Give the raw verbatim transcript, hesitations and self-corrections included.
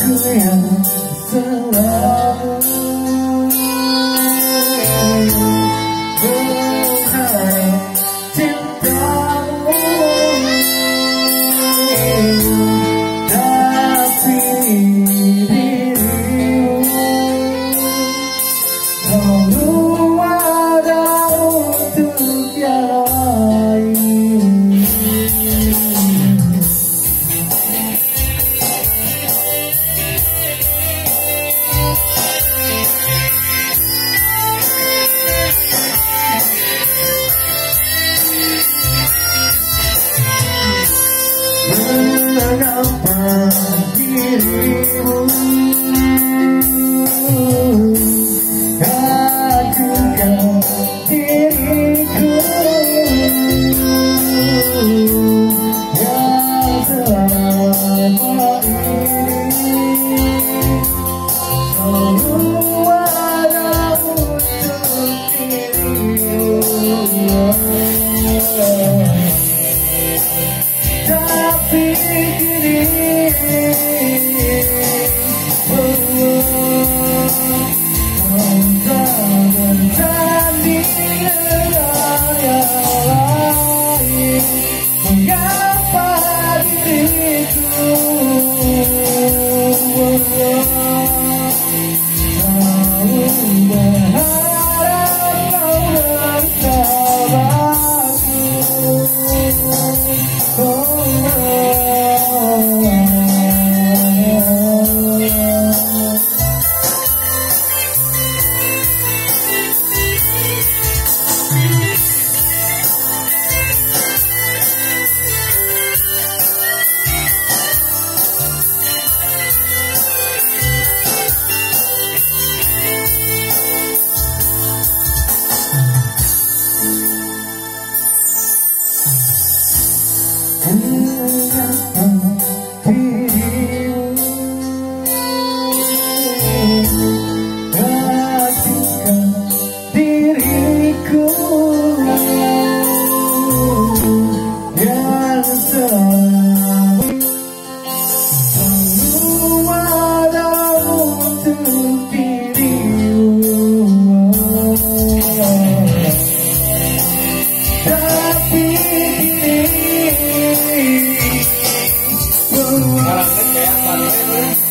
Aku yang selalu berharap cintamu, tapi dirimu selalu ada untuk yang lain. Mengapa dirimu kagumkan diriku yang selama ini selalu ada untuk dirimu. Tapi kini entah bertanding dengan yang lain. Mengapa diriku selalu berharap kau bersamaku. Diriku yang selalu selalu ada untuk dirimu, tapi diri